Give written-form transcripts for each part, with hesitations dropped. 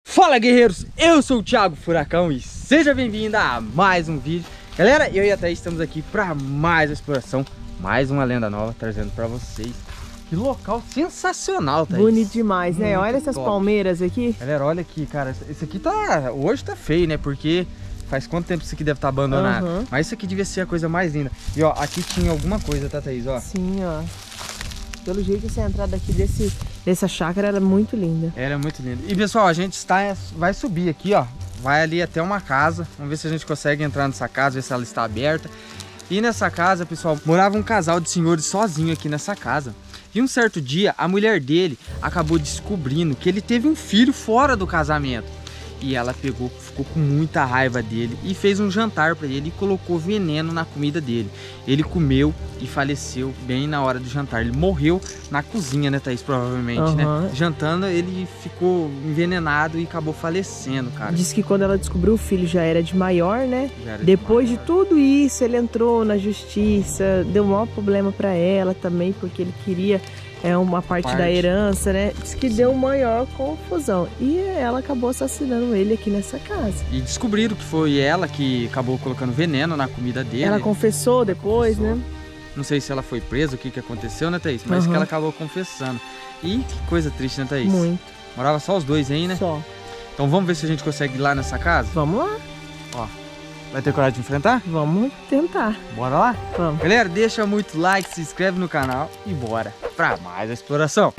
Fala, guerreiros, eu sou o Thiago Furacão e seja bem-vindo a mais um vídeo. Galera, eu e a Thaís estamos aqui para mais uma exploração, mais uma lenda nova trazendo para vocês. Que local sensacional, Thaís. Bonito demais, né? Muito olha essas top. Palmeiras aqui. Galera, olha aqui, cara, esse aqui tá, hoje tá feio, né? Porque faz quanto tempo isso aqui deve estar abandonado? Mas isso aqui devia ser a coisa mais linda. E ó, aqui tinha alguma coisa, tá, Thaís? Ó. Sim, ó. Pelo jeito, essa entrada aqui dessa chácara era muito linda. Ela é muito linda. E pessoal, a gente vai subir aqui, ó. Vai ali até uma casa. Vamos ver se a gente consegue entrar nessa casa, ver se ela está aberta. E nessa casa, pessoal, morava um casal de senhores sozinho aqui nessa casa. E um certo dia, a mulher dele acabou descobrindo que ele teve um filho fora do casamento. E ela ficou com muita raiva dele e fez um jantar para ele e colocou veneno na comida dele. Ele comeu e faleceu bem na hora do jantar. Ele morreu na cozinha, né, Thaís? Provavelmente, né? Jantando, ele ficou envenenado e acabou falecendo, cara. Diz que quando ela descobriu o filho já era de maior, né? Depois de tudo isso, ele entrou na justiça, deu um maior problema para ela também, porque ele queria... uma parte da herança, né? Diz que deu maior confusão. E ela acabou assassinando ele aqui nessa casa. E descobriram que foi ela que acabou colocando veneno na comida dele. Ela confessou depois, né? Não sei se ela foi presa, o que aconteceu, né, Thaís? Mas que ela acabou confessando. E que coisa triste, né, Thaís? Muito. Morava só os dois aí, né? Só. Então vamos ver se a gente consegue ir lá nessa casa? Vamos lá. Ó. Vai ter coragem de enfrentar? Vamos tentar. Bora lá? Vamos. Galera, deixa muito like, se inscreve no canal e bora pra mais a exploração.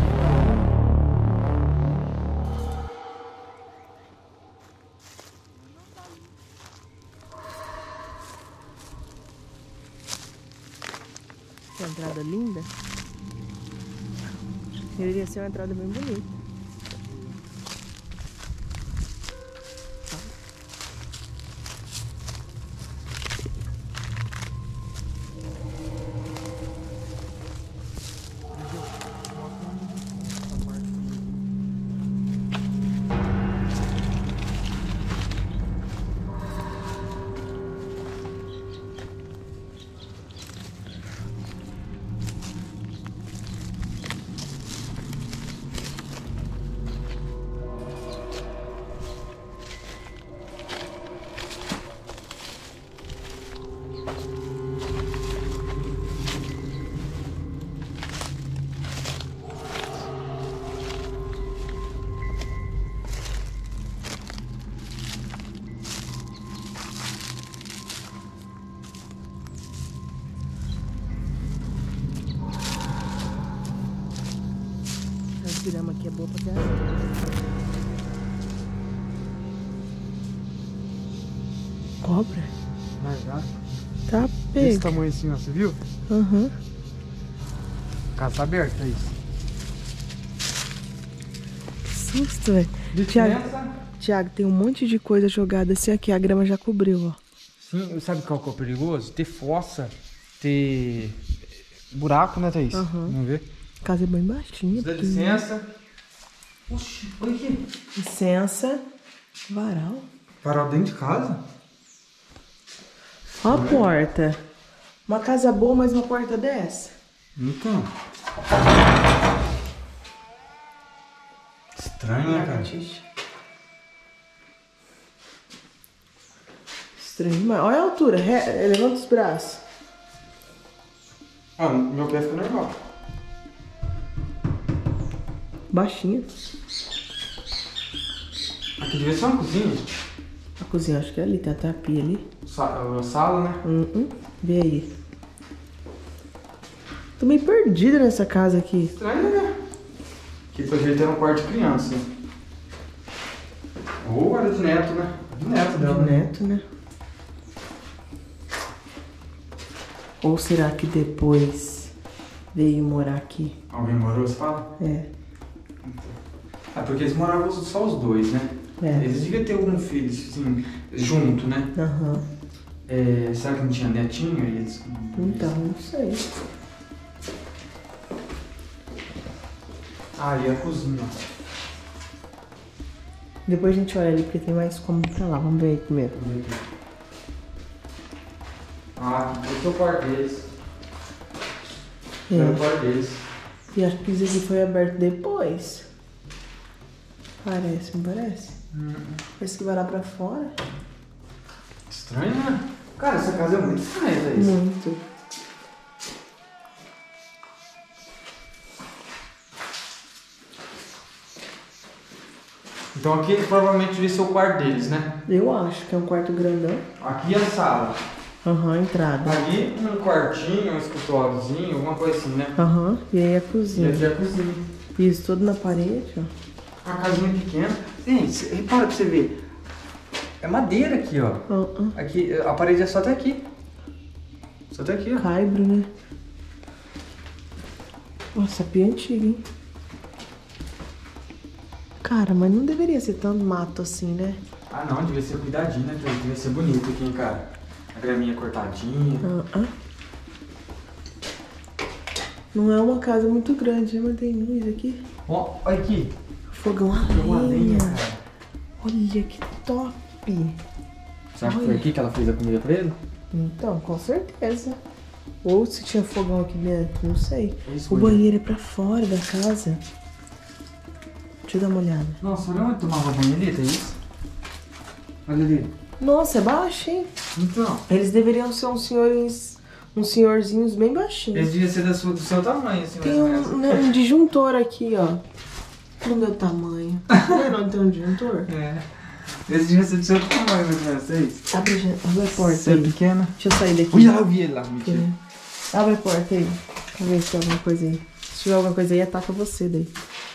Que entrada linda. Deveria ser uma entrada bem bonita. Essa grama aqui é boa pra ter. Cobra? Mas já. Tá Desse pego. tamanho assim, ó, você viu? Casa tá aberta, é isso. Que susto, velho. Thiago, tem um monte de coisa jogada assim aqui. A grama já cobriu, ó. Sim, sabe qual que é o perigoso? Ter fossa, ter buraco, né, Thaís? Vamos ver. A casa é bem baixinha. Dá licença. Oxi, olha aqui. Licença. Varal. Varal dentro de casa? Ó a porta. Uma casa boa, mas uma porta dessa? Então. Estranho, né, cara? Estranho demais. Olha a altura. Levanta os braços. Ah, meu pé fica normal. Baixinho. Aqui devia ser uma cozinha. A cozinha, acho que é ali. Tem até a pia ali. Sala, né? Vê aí. Tô meio perdida nessa casa aqui. Estranho, né? Aqui pelo jeito era um quarto de criança. Ou era de neto, né? De neto dela. De neto, né? Ou será que depois veio morar aqui? Alguém morou, você fala? É. Ah, porque eles moravam só os dois, né? Eles deviam ter algum filho, assim, junto, né? Será que não tinha netinho? Então, não sei. Ah, e a cozinha. Depois a gente olha ali, porque tem mais como pra lá. Vamos ver aí primeiro. Ah, esse é o quarto deles. É o quarto deles. E acho que isso aqui foi aberto depois. Parece, não parece? Parece que vai lá pra fora. Estranho, né? Cara, essa casa é muito estranha, é isso? Muito. Então aqui provavelmente devia ser o quarto deles, né? Eu acho que é um quarto grandão. Aqui é a sala. Aham, entrada. Ali um quartinho, um escritóriozinho, alguma coisa assim, né? Aham, e aí a E cozinha. aqui é a cozinha. Isso, tudo na parede, ó. Uma casinha pequena. Gente, repara pra você ver. É madeira aqui, ó. Aqui, a parede é só até aqui. Só até aqui, ó. Caibro, né? Nossa, pia antiga, hein? Cara, mas não deveria ser tanto mato assim, né? Ah, não, devia ser cuidadinho, né? Devia ser bonito aqui, hein, cara. A graminha cortadinha. Não é uma casa muito grande, né? Mas tem luz aqui. Ó, olha aqui. Fogão a lenha. Olha que top. Será que foi aqui que ela fez a comida pra ele? Então, com certeza. Ou se tinha fogão aqui dentro, não sei. Isso, o banheiro é pra fora da casa. Deixa eu dar uma olhada. Nossa, olha onde tomava banho ali, tem isso? Olha ali. Nossa, é baixo, hein? Então. Eles deveriam ser uns senhorzinhos bem baixinhos. Eles deviam ser do seu tamanho, assim, tem mais ou menos. Um disjuntor aqui, ó. Do meu tamanho. Não tem um disjuntor? É. Eles deviam ser do seu tamanho, mais ou menos, é isso? Abre a porta Você é aí. pequena? Deixa eu sair daqui. Ui, eu vi ele lá, mentira. Abre a porta aí. Vamos ver se tem alguma coisa aí. Se tiver alguma coisa aí, ataca você daí.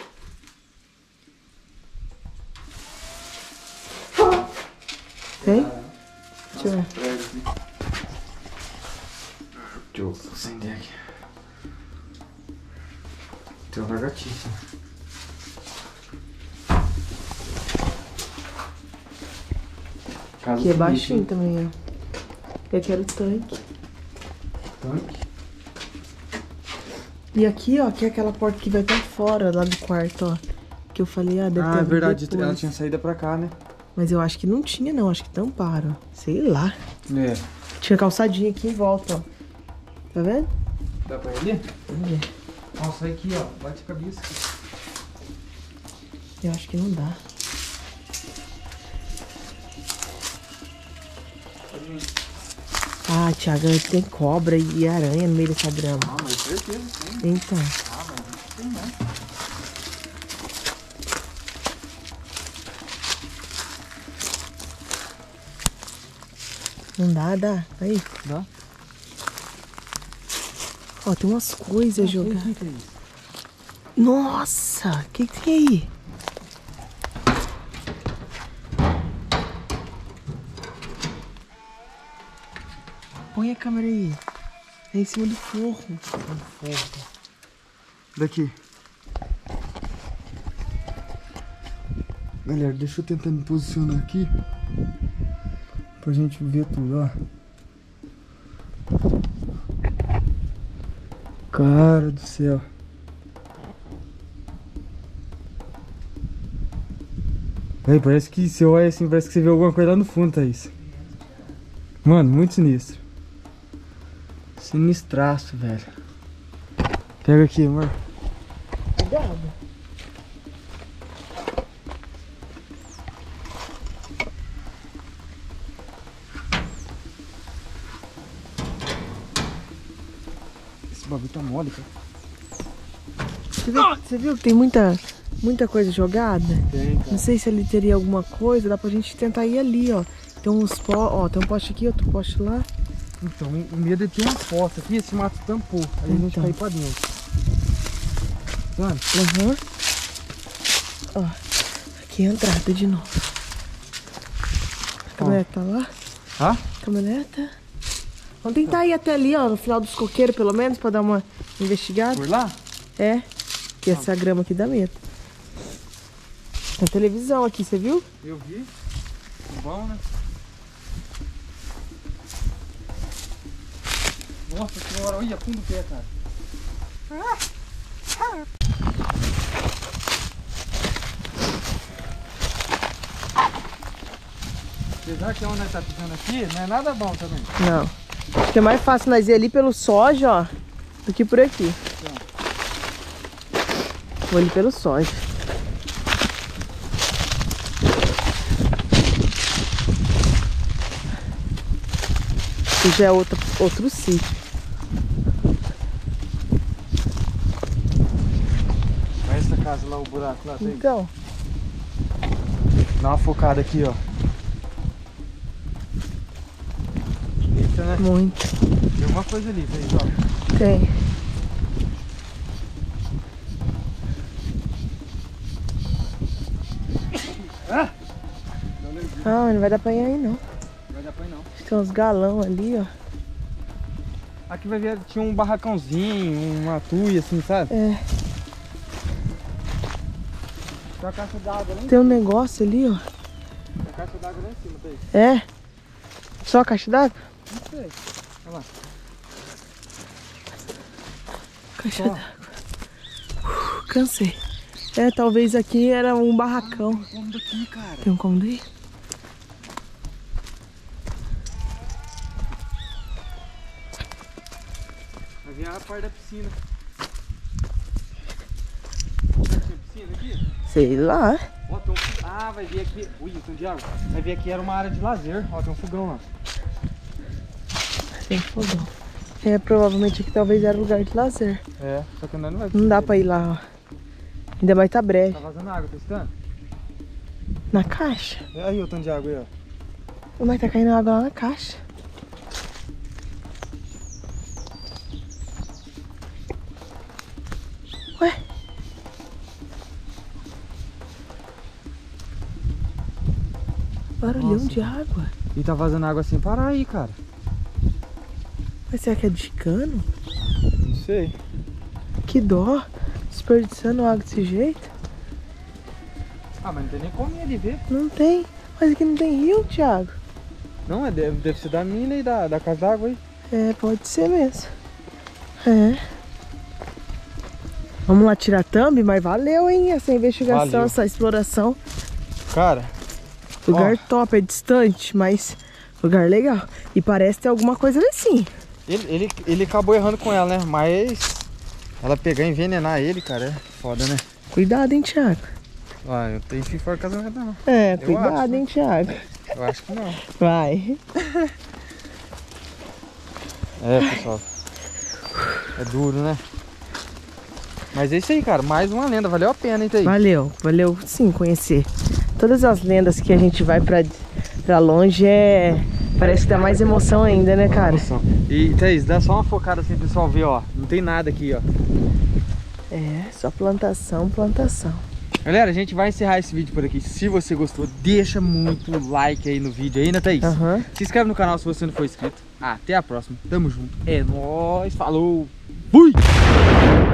Tem? Deixa eu ver. Deixa eu acender aqui. Tem uma lagartixa. Aqui é baixinho também, ó. Eu quero tanque. Tanque? E aqui, ó, que é aquela porta que vai pra fora, lá do quarto, ó. Que eu falei, deve ter. Ah, é verdade, depois. ela tinha saído pra cá, né? Mas eu acho que não tinha, não. Acho que tamparam. Sei lá. É. Tinha calçadinha aqui em volta, ó. Tá vendo? Dá pra ir ali? Vamos ver. Nossa, aqui, ó. Bate a cabeça. Eu acho que não dá. Ah, Thiago, tem cobra e aranha no meio dessa grama. Ah, mas certeza, sim. Então. Ah, mas não tem, né? Não dá, dá. Aí. Dá? Ó, tem umas coisas jogadas. O que é isso? Nossa, o que tem aí? Põe a câmera aí. É em cima do forro. Daqui. Galera, deixa eu tentar me posicionar aqui pra gente ver tudo, ó. Cara do céu. Aí, parece que se eu olhar assim, parece que você vê alguma coisa lá no fundo, Thaís. Mano, muito sinistro. Sinistraço, velho. Pega aqui, amor. Cuidado. Esse bagulho tá mole, cara. Você viu que tem muita coisa jogada? Tem, cara. Não sei se ali teria alguma coisa. Dá pra gente tentar ir ali, ó. Tem uns ó, tem um poste aqui, outro poste lá. Então, o medo é ter uma fossa aqui, esse mato tampou. Aí a gente Então. cai pra dentro. Sabe? Uhum. Ó, aqui é a entrada de novo. A caminhonete tá lá? Hã? Caminhoneta. Vamos tentar ir até ali, ó, no final dos coqueiros, pelo menos, pra dar uma investigada. Por lá? É, que essa grama aqui dá medo. Tem televisão aqui, você viu? Eu vi. Bom, né? Nossa senhora, olha fundo o pé, cara. Apesar que onde nós tá pisando aqui, não é nada bom também. Não. Acho que é mais fácil nós ir ali pelo soja, ó, do que por aqui. Vou ali pelo soja. Aqui já é outro sítio. Olha essa casa lá, o buraco lá. Então. Dá uma focada aqui, ó. Eita, né? Muito. Tem alguma coisa ali, Thaís, ó. Tem. Ah, não vai dar pra ir aí não. Não vai dar pra ir não. Tem uns galão ali, ó. Aqui vai ver, tinha um barracãozinho, uma tuia assim, sabe? É. Tem uma caixa d'água lá em Tem um negócio ali, ó. Tem uma caixa d'água lá em cima, Thaís. É? Só a caixa d'água? Não sei. Olha lá. Caixa d'água. Cansei. É, talvez aqui era um barracão. Tem um cômodo aqui, cara. Tem um cômodo aí? Vai vir a parte da piscina. Tinha piscina aqui? Sei lá. Ó, tem um... Ah, vai vir aqui. Ui, tem um de água. Vai vir aqui, era uma área de lazer. Ó, tem um fogão lá. Tem fogão. É, provavelmente aqui talvez era lugar de lazer. É, só que não vai. Não dá pra ir lá, ó. Ainda mais tá breve. Tá vazando água, tá estando? Na caixa? É aí o tanto de água aí, ó. Mas tá caindo água lá na caixa. Ué? Barulhão Nossa. de água. E tá vazando água sem parar aí, cara. Mas será que é de cano? Não sei. Que dó. Desperdiçando água desse jeito? Ah, mas não tem nem como ir ali ver. Não tem. Mas aqui não tem rio, Thiago. Não, deve ser da mina e da casa d'água aí. É, pode ser mesmo. É. Vamos lá tirar thumb, mas valeu, hein? Essa investigação, Valeu. essa exploração. Cara, Lugar ó. top, é distante, mas lugar legal. E parece ter alguma coisa ali sim. Ele acabou errando com ela, né? Mas ela pegar e envenenar ele, cara, é foda, né? Cuidado, hein, Thiago. Ah, eu tenho que fora do casamento, não. É, Eu cuidado, acho, né? hein, Thiago. Eu acho que não. Vai. É, pessoal. É duro, né? Mas é isso aí, cara. Mais uma lenda. Valeu a pena, hein, Thaís? Valeu sim conhecer. Todas as lendas que a gente vai pra longe parece que dá mais emoção ainda, né, cara? E, Thaís, dá só uma focada assim, pessoal, ver, ó. Não tem nada aqui, ó. É, só plantação, plantação. Galera, a gente vai encerrar esse vídeo por aqui. Se você gostou, deixa muito like aí no vídeo aí, né, Thaís? Aham. Se inscreve no canal se você não for inscrito. Até a próxima. Tamo junto. É nóis. Falou. Fui!